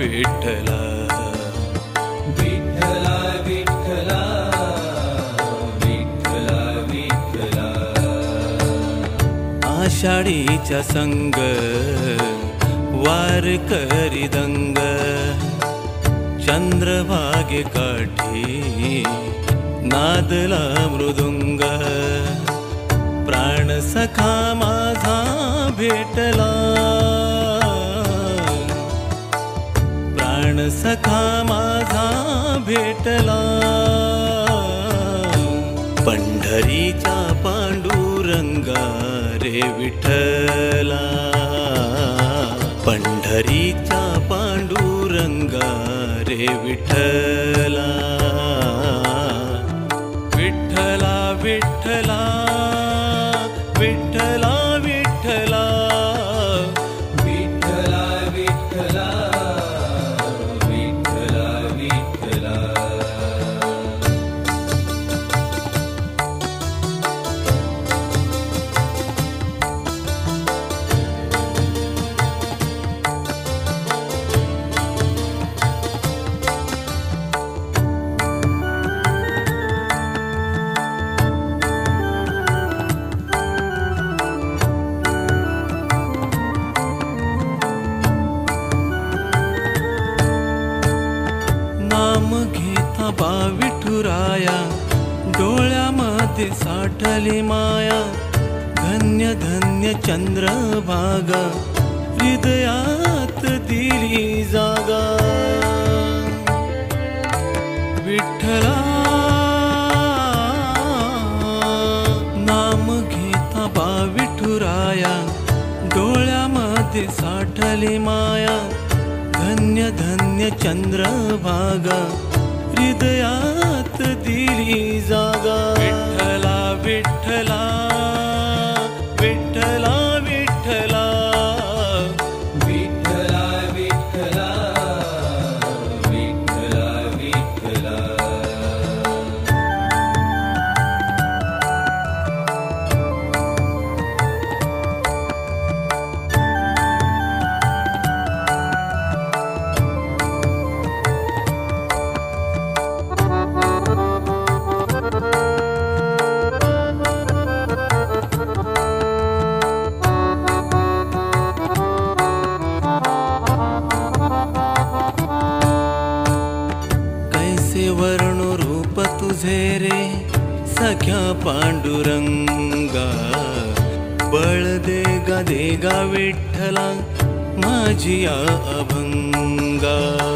विठ्ठला विठ्ठला विठ्ठला विठ्ठला विठ्ठला आषाढीचा संग वार करी दंग चंद्रभागे काठी नादला मृदुंग प्राण सखा माझा भेटला प्राण सखा माझा भेटला पंढरीचा पांडुरंगा रे विठ्ठला पंढरीचा पांडुरंगा रे विठ्ठला विठ्ठला विठ्ठला विठ्ठला विठ्ठला विठ्ठला विठ्ठला विठ्ठला विठ्ठला नाम घेता बा विठुराया डोळ्यामध्ये साठली माया धन्य धन्य चंद्रभागा हृदयात दिली जागा विठ्ठला नाम घेता बा विठुराया डोळ्यामध्ये साठली माया धन्य धन्य चंद्रभागा हृदयात दिली जागा विठ्ठला विठ्ठला विठ्ठला विठ्ठला विठ्ठला विठ्ठला विठ्ठला विठ्ठला कैसे वर्णो रूप तुझे रे सख्या पांडुरंगा बळ देगा विठ्ठला माझी या अभंगा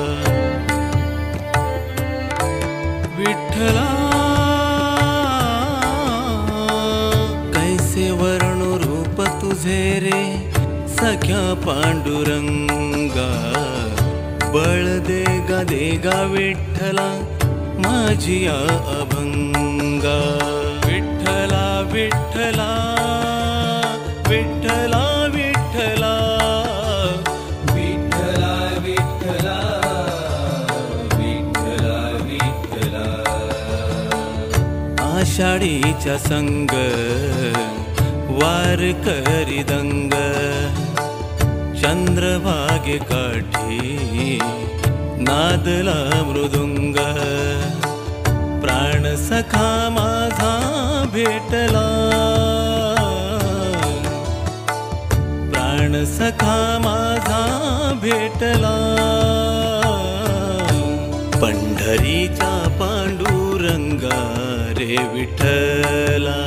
विठ्ठला कैसे वर्णो रूप तुझे रे सख्या पांडुरंगा बळ देगा विठ्ठला माझी या अभंगा विठ्ठला विठ्ठला विठ्ठला विठ्ठला विठ्ठला विठ्ठला विठ्ठला विठ्ठला आषाढीचा संग वार करी दंग चंद्रभागे काठी नादला मृदुंग प्राण सखा माझा भेटला प्राण सखा माझा भेटला पंढरीचा पांडुरंगा रे विठ्ठला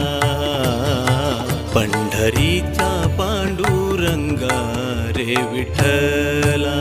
पंढरीचा पांडुरंगा रे विठ्ठला